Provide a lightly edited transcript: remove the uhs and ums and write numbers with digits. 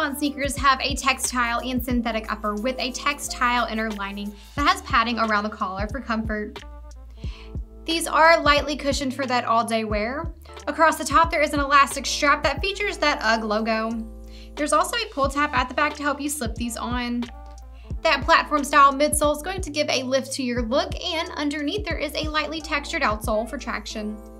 slip-on sneakers have a textile and synthetic upper with a textile inner lining that has padding around the collar for comfort. These are lightly cushioned for that all-day wear. Across the top, there is an elastic strap that features that UGG logo. There's also a pull tab at the back to help you slip these on. That platform style midsole is going to give a lift to your look, and underneath there is a lightly textured outsole for traction.